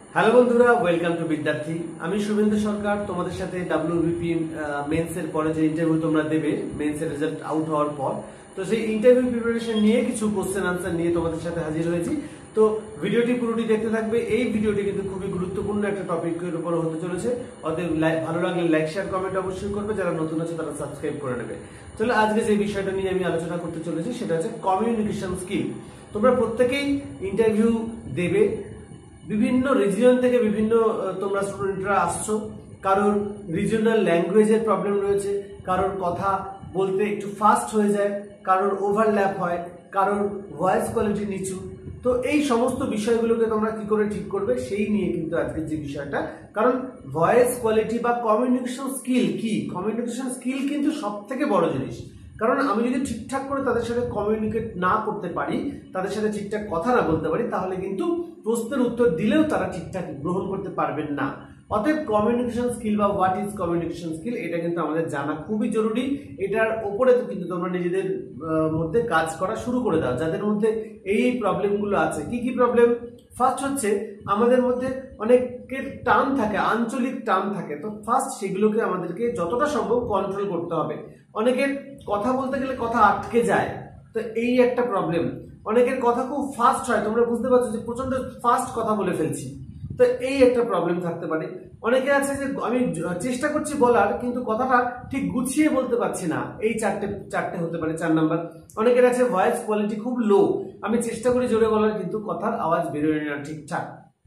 Hello বন্ধুরা, welcome to বিদ্যার্থী। আমি শুভেন্দু সরকার, তোমাদের সাথে WBP মেন্সের পরে যে ইন্টারভিউ তোমরা দেবে, মেন্সের রেজাল্ট আউট হওয়ার পর, তো সেই ইন্টারভিউ প্রিপারেশন নিয়ে কিছু কোশ্চেন আনসার নিয়ে তোমাদের সাথে হাজির হয়েছি। তো ভিডিওটি পুরোটি দেখতে থাকবে। এই ভিডিওটি কিন্তু খুবই গুরুত্বপূর্ণ একটা টপিকের উপর হতে চলেছে। অতএব ভালো লাগলে লাইক, শেয়ার, কমেন্ট অবশ্যই করবে। যারা নতুন আছে তারা সাবস্ক্রাইব করে নেবে। চলো, আজকে যে বিষয়টা নিয়ে আমি আলোচনা করতে চলেছি সেটা হচ্ছে কমিউনিকেশন স্কিল। তোমরা প্রত্যেকেই ইন্টারভিউ দেবে, বিভিন্ন রিজিয়ন থেকে বিভিন্ন তোমরা স্টুডেন্টরা আসছো। কারোর রিজিওনাল ল্যাঙ্গুয়েজের প্রবলেম রয়েছে, কারোর কথা বলতে একটু ফাস্ট হয়ে যায়, কারোর ওভারল্যাপ হয়, কারোর ভয়েস কোয়ালিটি নিচু। তো এই সমস্ত বিষয়গুলোকে তোমরা কি করে ঠিক করবে সেই নিয়ে কিন্তু আজকের যে বিষয়টা। কারণ ভয়েস কোয়ালিটি বা কমিউনিকেশন স্কিল কি, কমিউনিকেশন স্কিল কিন্তু সব থেকে বড় জিনিস। কারণ আমি যদি ঠিকঠাক করে তাদের সাথে কমিউনিকেট না করতে পারি, তাদের সাথে ঠিকঠাক কথা না বলতে পারি, তাহলে কিন্তু প্রশ্নের উত্তর দিলেও তারা ঠিকঠাক গ্রহণ করতে পারবেন না। অতএব কমিউনিকেশন স্কিল বা হোয়াট ইজ কমিউনিকেশন স্কিল, এটা কিন্তু আমাদের জানা খুবই জরুরি। এটার উপরে তো কিন্তু তোমরা নিজেদের মধ্যে কাজ করা শুরু করে দাও, যাদের মধ্যে এই প্রবলেমগুলো আছে। কি কি প্রবলেম? ফার্স্ট হচ্ছে আমাদের মধ্যে অনেকের টান থাকে, আঞ্চলিক টান থাকে। তো ফার্স্ট সেগুলোকে আমাদেরকে যতটা সম্ভব কন্ট্রোল করতে হবে। অনেকের কথা বলতে গেলে কথা আটকে যায়, তো এই একটা প্রবলেম। অনেকের কথা খুব ফাস্ট হয়, তোমরা বুঝতে পারছো যে প্রচন্ড ফাস্ট কথা বলে ফেলছি, তো এই একটা প্রবলেম থাকতে পারে। অনেকে আছে যে আমি চেষ্টা করছি বলার, কিন্তু কথাটা ঠিক গুছিয়ে বলতে পারছি না, এই চারটে হতে পারে 4 নাম্বার। অনেকের আছে ভয়েস কোয়ালিটি খুব লো, আমি চেষ্টা করি জোরে বলার, কিন্তু কথার আওয়াজ বেরোয় না ঠিকঠাক,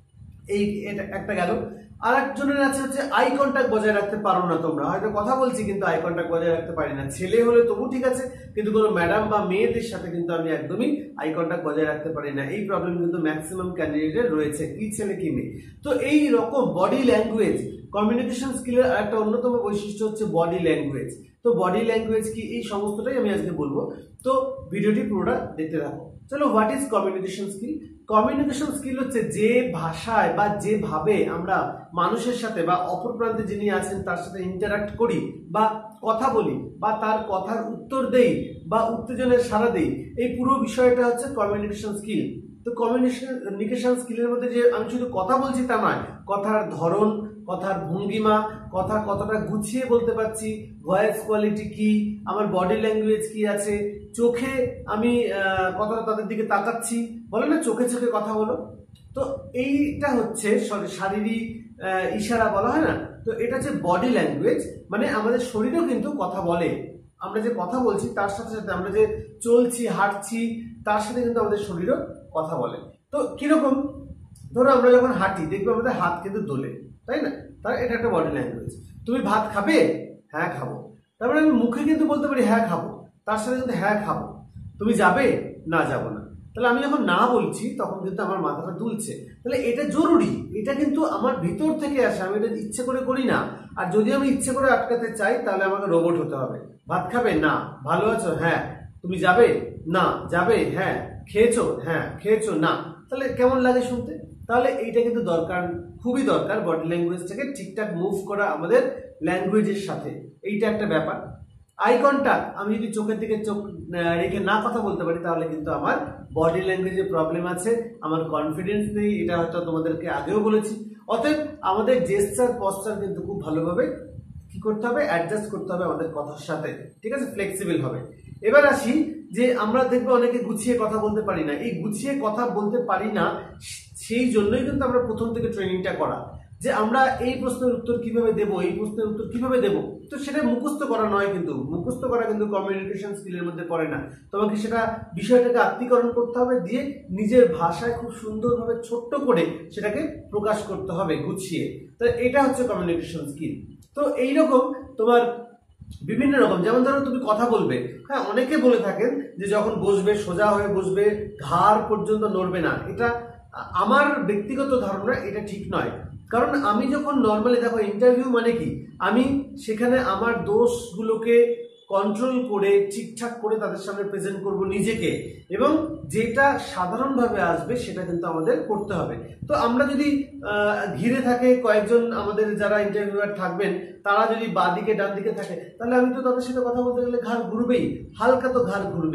এই এটা একটা গেল। আর একজনের আছে হচ্ছে আই কন্ট্যাক্ট বজায় রাখতে পারো না। তোমরা হয়তো কথা বলছি কিন্তু আই কন্ট্যাক্ট বজায় রাখতে পারি না। ছেলে হলে তবু ঠিক আছে, কিন্তু কোনো ম্যাডাম বা মেয়েদের সাথে কিন্তু আমি একদমই আই কন্ট্যাক্ট বজায় রাখতে পারি না। এই প্রবলেম কিন্তু ম্যাক্সিমাম ক্যান্ডিডেটের রয়েছে, কি ছেলে কি মেয়ে। তো এই রকম বডি ল্যাঙ্গুয়েজ, কমিউনিকেশন স্কিলের একটা অন্যতম বৈশিষ্ট্য হচ্ছে বডি ল্যাঙ্গুয়েজ। তো বডি ল্যাঙ্গুয়েজ কি, এই সমস্তটাই আমি আজকে বলবো। তো ভিডিওটি পুরোটা দেখতে থাকো। চলো, what is communication skill? Communication skill হচ্ছে যে ভাষায় বা যেভাবে আমরা মানুষের সাথে বা অপর প্রান্তে যিনি আছেন তার সাথে ইন্টারাক্ট করি বা কথা বলি বা তার কথার উত্তর দেই বা উত্তেজনের সাড়া দেই, এই পুরো বিষয়টা হচ্ছে কমিউনিকেশন স্কিল। তো কমিউনিকেশন স্কিলের মধ্যে যে আমি শুধু কথা বলছি তা নয়, কথার ধরন, কথার ভঙ্গিমা, কথা কতটা গুছিয়ে বলতে পারছি, ভয়েস কোয়ালিটি কি, আমার বডি ল্যাঙ্গুয়েজ কি আছে, চোখে আমি কতটা তাদের দিকে তাকাচ্ছি, বলে না চোখে চোখে কথা বলো। তো এইটা হচ্ছে শারীরিক ইশারা বলা হয় না, তো এটা হচ্ছে বডি ল্যাঙ্গুয়েজ। মানে আমাদের শরীরও কিন্তু কথা বলে। আমরা যে কথা বলছি তার সাথে সাথে আমরা যে চলছি, হাঁটছি, তার সাথে কিন্তু আমাদের শরীরও কথা বলে। তো কিরকম? ধরো আমরা যখন হাঁটি দেখবে আমাদের হাত কিন্তু দোলে, তাই না? তার এটা একটা বডি ল্যাঙ্গুয়েজ। তুমি ভাত খাবে? হ্যাঁ খাবো। তারপরে আমি মুখে কিন্তু বলতে পারি হ্যাঁ খাবো, তার সাথে কিন্তু হ্যাঁ খাবো। তুমি যাবে? না যাবো না। তাহলে আমি যখন না বলছি তখন কিন্তু আমার মাথাটা দুলছে। তাহলে এটা জরুরি, এটা কিন্তু আমার ভিতর থেকে আসে, আমি এটা ইচ্ছে করে করি না। আর যদি আমি ইচ্ছে করে আটকাতে চাই তাহলে আমাকে রোবট হতে হবে। ভাত খাবে? না। ভালো আছো? হ্যাঁ। তুমি যাবে? না। যাবে? হ্যাঁ। খেয়েছো? হ্যাঁ। খেয়েছো? না। তাহলে কেমন লাগে শুনতে? তাহলে এইটা কিন্তু দরকার, খুবই দরকার, বডি ল্যাঙ্গুয়েজটাকে ঠিকঠাক মুভ করা আমাদের ল্যাঙ্গুয়েজের সাথে। এইটা একটা ব্যাপার। আই কন্ট্যাক্ট, আমি যদি চোখের দিকে চোখ রেখে না কথা বলতে পারি তাহলে কিন্তু আমার বডি ল্যাঙ্গুয়েজে প্রবলেম আছে, আমার কনফিডেন্স নেই। এটা হয়তো তোমাদেরকে আগেও বলেছি। অতএব আমাদের জেস্চার, পশ্চার কিন্তু খুব ভালোভাবে কি করতে হবে, অ্যাডজাস্ট করতে হবে আমাদের কথার সাথে, ঠিক আছে, ফ্লেক্সিবল হবে। এবার আসি যে আমরা দেখবো অনেকে গুছিয়ে কথা বলতে পারি না। এই গুছিয়ে কথা বলতে পারি না, সেই জন্যই কিন্তু আমরা প্রথম থেকে ট্রেনিংটা করা, যে আমরা এই প্রশ্নের উত্তর কিভাবে দেব, এই প্রশ্নের উত্তর কিভাবে দেব। তো সেটা মুখস্থ করা নয়, কিন্তু মুখস্থ করা কিন্তু কমিউনিকেশন স্কিলের মধ্যে পড়ে না। তোমাকে সেটা বিষয়টাকে আত্মীকরণ করতে হবে, দিয়ে নিজের ভাষায় খুব সুন্দরভাবে ছোট্ট করে সেটাকে প্রকাশ করতে হবে গুছিয়ে। তো এটা হচ্ছে কমিউনিকেশন স্কিল। তো এইরকম তোমার বিভিন্ন রকম, যেমন ধরো তুমি কথা বলবে, হ্যাঁ, অনেকে বলে থাকেন যে যখন বসবে সোজা হয়ে বসবে, ঘাড় পর্যন্ত নড়বে না। এটা আমার ব্যক্তিগত ধারণা, এটা ঠিক নয়। কারণ আমি যখন নর্মালি, দেখো ইন্টারভিউ মানে কি, আমি সেখানে আমার দোষগুলোকে কন্ট্রোল করে ঠিকঠাক করে তাদের সামনে প্রেজেন্ট করব নিজেকে, এবং যেটা সাধারণভাবে আসবে সেটা কিন্তু আমাদের করতে হবে। তো আমরা যদি ঘিরে থাকে কয়েকজন, আমাদের যারা ইন্টারভিউয়ার থাকবেন তারা যদি বাঁ দিকে ডান দিকে থাকে, তাহলে আমি তো তাদের সাথে কথা বলতে গেলে ঘাড় ঘুরবেই, হালকা তো ঘাড় ঘুরবেই।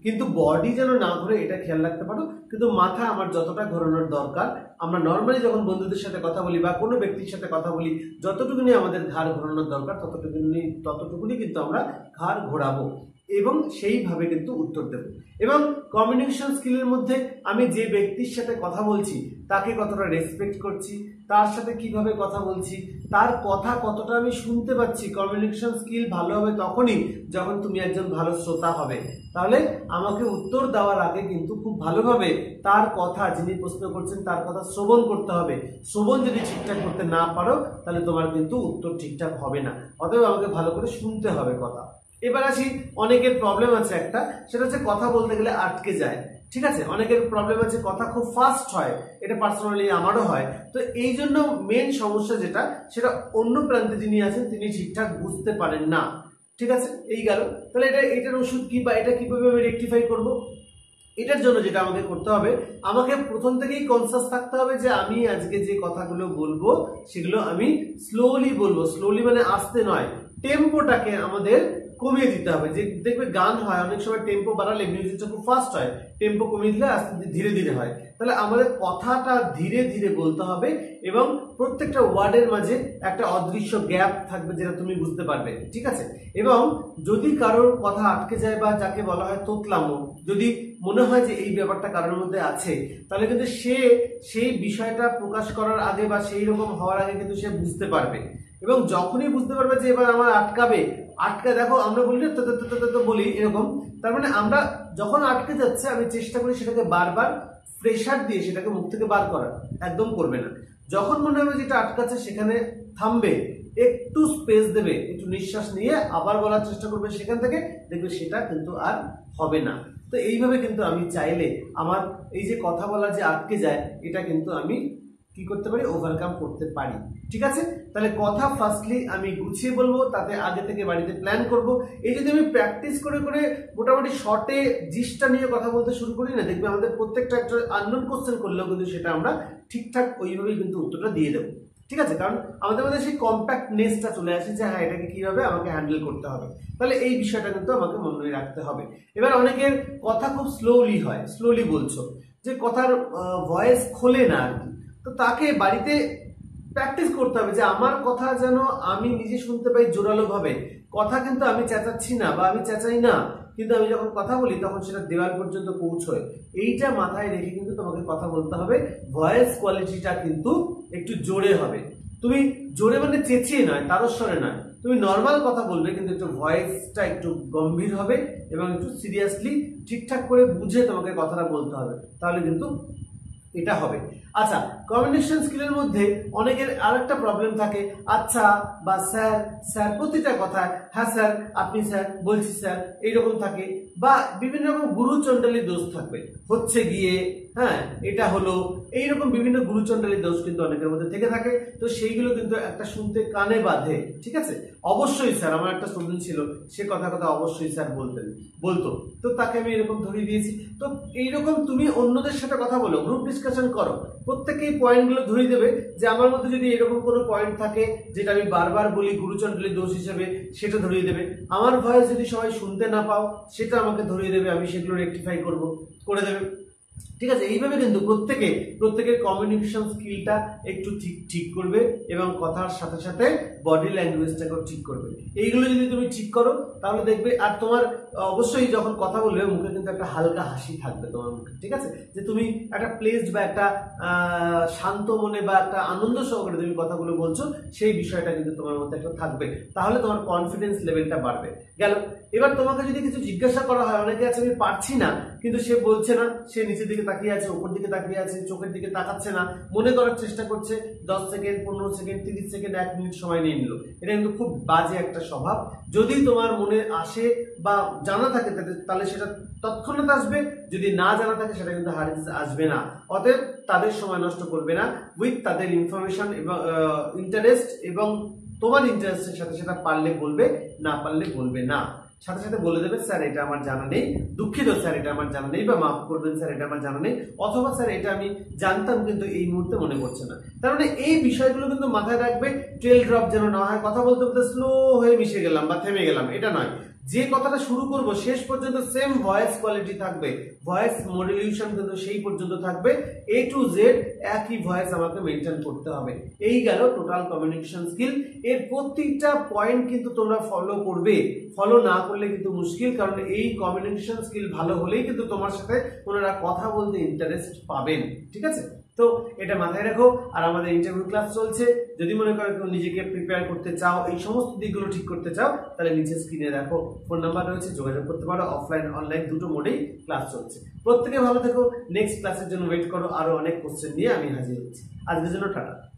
কিন্তু বডি যেন না ধরে এটা খেয়াল রাখতে পারো। কিন্তু মাথা আমার যতটা ঘোরানোর দরকার, আমরা নর্মালি যখন বন্ধুদের সাথে কথা বলি বা কোনো ব্যক্তির সাথে কথা বলি, যতটুকুনি আমাদের ঘাড় ঘোরানোর দরকার ততটুকুনি কিন্তু আমরা ঘাড় ঘোরাবো এবং সেইভাবে কিন্তু উত্তর দেব। এবং কমিউনিকেশন স্কিলের মধ্যে আমি যে ব্যক্তির সাথে কথা বলছি তাকে কতটা রেসপেক্ট করছি, তার সাথে কিভাবে কথা বলছি, তার কথা কতটা আমি শুনতে পাচ্ছি। কমিউনিকেশন স্কিল ভালো হবে তখনই যখন তুমি একজন ভালো শ্রোতা হবে। তাহলে আমাকে উত্তর দেওয়ার আগে কিন্তু খুব ভালোভাবে তার কথা, যিনি প্রশ্ন করছেন তার কথা শ্রবণ করতে হবে। শ্রবণ যদি ঠিকঠাক করতে না পারো তাহলে তোমার কিন্তু উত্তর ঠিকঠাক হবে না। অতএব আমাকে ভালো করে শুনতে হবে কথা। এবার আসি, অনেকের প্রবলেম আছে একটা, সেটা হচ্ছে কথা বলতে গেলে আটকে যায়। ঠিক আছে, অনেকের প্রবলেম আছে কথা খুব ফাস্ট হয়, এটা পার্সোনালি আমারও হয়। তো এই জন্য মেন সমস্যা যেটা, সেটা অন্য প্রান্তে যিনি আছেন তিনি ঠিকঠাক বুঝতে পারেন না। ঠিক আছে, এই গেল। তাহলে এটার ওষুধ কি বা এটা কিভাবে আমি রেকটিফাই করবো? এটার জন্য যেটা আমাকে করতে হবে, আমাকে প্রথম থেকেই কনসাস থাকতে হবে যে আমি আজকে যে কথাগুলো বলবো সেগুলো আমি স্লোলি বলবো। স্লোলি মানে আস্তে নয়, টেম্পোটাকে আমাদের কমিয়ে দিতে হবে। যে দেখবে গান হয় অনেক সময় টেম্পো বাড়ালে মিউজিকটা খুব ফাস্ট হয়, টেম্পো কমিয়ে দিলে আস্তে ধীরে ধীরে হয়। তাহলে আমাদের কথাটা ধীরে ধীরে বলতে হবে এবং প্রত্যেকটা ওয়ার্ডের মাঝে একটা অদৃশ্য গ্যাপ থাকবে যেটা তুমি বুঝতে পারবে। ঠিক আছে, এবং যদি কারোর কথা আটকে যায় বা যাকে বলা হয় তোতলামো, যদি মনে হয় যে এই ব্যাপারটা কারোর মধ্যে আছে, তাহলে কিন্তু সে সেই বিষয়টা প্রকাশ করার আগে বা সেই রকম হওয়ার আগে কিন্তু সে বুঝতে পারবে। এবং যখনই বুঝতে পারবে যে এবার আমার আটকাবে, দেখো আমরা বলি বলি এরকম, তার মানে আমরা যখন আটকে যাচ্ছে আমি চেষ্টা করি সেটাকে বারবার প্রেশার দিয়ে সেটাকে মুখ থেকে বার করার। একদম করবে না। যখন মনে হবে যেটা আটকাচ্ছে সেখানে থামবে, একটু স্পেস দেবে, একটু নিঃশ্বাস নিয়ে আবার বলার চেষ্টা করবে সেখান থেকে, দেখবে সেটা কিন্তু আর হবে না। তো এইভাবে কিন্তু আমি চাইলে আমার এই যে কথা বলা যে আটকে যায়, এটা কিন্তু আমি কি করতে পারি, ওভারকাম করতে পারি। ঠিক আছে, তাহলে কথা ফার্স্টলি আমি গুছিয়ে বলবো, তাতে আগে থেকে বাড়িতে প্ল্যান করব। এই যদি আমি প্র্যাকটিস করে করে মোটামুটি শর্টে জিসটা নিয়ে কথা বলতে শুরু করি না, দেখবে আমাদের প্রত্যেকটা একটা আননোন কোশ্চেন করলেও কিন্তু সেটা আমরা ঠিকঠাক ওইভাবেই কিন্তু উত্তরটা দিয়ে দেবো। ঠিক আছে, কারণ আমাদের মধ্যে সেই কম্প্যাক্টনেসটা চলে আসে যে হ্যাঁ এটাকে কিভাবে আমাকে হ্যান্ডেল করতে হবে। তাহলে এই বিষয়টা কিন্তু আমাকে মনে রাখতে হবে। এবার অনেকের কথা খুব স্লোলি হয়, স্লোলি বলছো, যে কথার ভয়েস খোলে না আর কি। তো তাকে বাড়িতে প্র্যাকটিস করতে হবে যে আমার কথা যেন আমি নিজে শুনতে পাই জোরালো ভাবে। কথা কিন্তু আমি চেঁচাচ্ছি না বা আমি চেঁচাই না, কিন্তু আমি যখন কথা বলি তখন সেটা দেওয়াল পর্যন্ত পৌঁছয়। এইটা মাথায় রেখে কিন্তু তোমাকে কথা বলতে হবে। ভয়েস কোয়ালিটিটা কিন্তু একটু জোরে হবে। তুমি জোরে মানে চেঁচিয়ে নয়, তারস্বরে নয়, তুমি নর্মাল কথা বলবে, কিন্তু একটু ভয়েসটা একটু গম্ভীর হবে এবং একটু সিরিয়াসলি ঠিকঠাক করে বুঝে তোমাকে কথাটা বলতে হবে, তাহলে কিন্তু এটা হবে। আচ্ছা, কমিউনিকেশন স্কিলের মধ্যে অনেকের আরেকটা প্রবলেম থাকে, আচ্ছা বা স্যার, স্যার প্রতিটা কথায় হ্যাঁ স্যার, আপনি স্যার, বলছি স্যার, এইরকম থাকে। বা বিভিন্ন রকম গুরুচণ্ডালী দোষ থাকবে, হচ্ছে গিয়ে, হ্যাঁ এটা হলো, এইরকম বিভিন্ন গুরুচণ্ডালী দোষ কিন্তু অনেকের মধ্যে থেকে থাকে। তো সেইগুলো কিন্তু একটা শুনতে কানে বাঁধে। ঠিক আছে, অবশ্যই স্যার, আমার একটা স্টুডেন্ট ছিল, সে কথা অবশ্যই স্যার বলতো, তো তাকে আমি এরকম ধরিয়ে দিয়েছি। তো এইরকম তুমি অন্যদের সাথে কথা বলো, গ্রুপ ডিসকাশন করো, প্রত্যেকেই পয়েন্টগুলো ধরিয়ে দেবে যে আমার মধ্যে যদি এরকম কোনো পয়েন্ট থাকে যেটা আমি বারবার বলি গুরুচণ্ডালী দোষ হিসেবে, সেটা ধরিয়ে দেবে। আমার ভয়েস যদি সবাই শুনতে না পাও সেটা আমাকে ধরিয়ে দেবে, আমি সেগুলো রেকটিফাই করে দেবে। ঠিক আছে, এইভাবে কিন্তু প্রত্যেকের কমিউনিকেশন স্কিলটা একটু ঠিক করবে এবং কথার সাথে সাথে বডি ল্যাঙ্গুয়েজটাকেও ঠিক করবে। এইগুলো যদি তুমি ঠিক করো তাহলে দেখবে, আর তোমার অবশ্যই যখন কথা বলবে মুখে কিন্তু একটা হালকা হাসি থাকবে তোমার মুখে। ঠিক আছে, যে তুমি একটা প্লেসড বা একটা শান্ত মনে বা একটা আনন্দ সহকারে তুমি কথাগুলো বলছো, সেই বিষয়টা কিন্তু তোমার মধ্যে একটা থাকবে। তাহলে তোমার কনফিডেন্স লেভেলটা বাড়বে। গেল, এবার তোমাকে যদি কিছু জিজ্ঞাসা করা হয়, অনেকে আছে আমি পারছি না, কিন্তু সে বলছে না, সে নিচের দিকে তাকিয়ে আছে, উপর দিকে তাকিয়ে আছে, চোখের দিকে তাকাচ্ছে না, মনে করার চেষ্টা করছে, 10 সেকেন্ড, 15 সেকেন্ড, 30 সেকেন্ড, 1 মিনিট সময় নিয়ে নিল। এটা কিন্তু খুব বাজে একটা স্বভাব। যদি তোমার মনে আসে বা জানা থাকে তাহলে সেটা তৎক্ষণাৎ আসবে, যদি না জানা থাকে সেটা কিন্তু আসবে না। অতএব তাদের সময় নষ্ট করবে না, উইথ তাদের ইনফরমেশন এবং ইন্টারেস্ট এবং তোমার ইন্টারেস্টের সাথে সেটা পারলে বলবে, না পারলে বলবে না, সাথে সাথে বলে দেবে স্যার এটা আমার জানা নেই, দুঃখিত স্যার এটা আমার জানা নেই, বা মাফ করবেন স্যার এটা আমার জানা নেই, অথবা স্যার এটা আমি জানতাম কিন্তু এই মুহূর্তে মনে পড়ছে না। তার মানে এই বিষয়গুলো কিন্তু মাথায় রাখবে, ট্রেল ড্রপ যেন না হয়, কথা বলতে বলতে স্লো হয়ে মিশে গেলাম বা থেমে গেলাম, এটা নয়। যে কথাটা শুরু করব শেষ পর্যন্ত সেম ভয়েস কোয়ালিটি থাকবে, ভয়েস মডুলেশন কিন্তু সেই পর্যন্ত থাকবে, A to Z একই ভয়েস আমাকে মেনটেন করতে হবে। এই গেল টোটাল কমিউনিকেশন স্কিল। এর প্রত্যেকটা পয়েন্ট কিন্তু তোমরা ফলো করবে, ফলো না করলে কিন্তু মুশকিল, কারণ এই কমিউনিকেশন স্কিল ভালো হলেই কিন্তু তোমার সাথে ওনারা কথা বলতে ইন্টারেস্ট পাবেন। ঠিক আছে, তো এটা মাথায় রাখো। আর আমাদের ইন্টারভিউ ক্লাস চলছে, যদি মনে করো কেউ নিজেকে প্রিপেয়ার করতে চাও, এই সমস্ত দিকগুলো ঠিক করতে চাও, তাহলে নিচে স্ক্রিনে দেখো ফোন নাম্বার রয়েছে, যোগাযোগ করতে পারো। অফলাইন অনলাইন দুটো মোডেই ক্লাস চলছে। প্রত্যেকে ভালো থেকো, নেক্সট ক্লাসের জন্য ওয়েট করো, আরো অনেক কোশ্চেন নিয়ে আমি হাজির হচ্ছি। আজকের জন্য টাটা।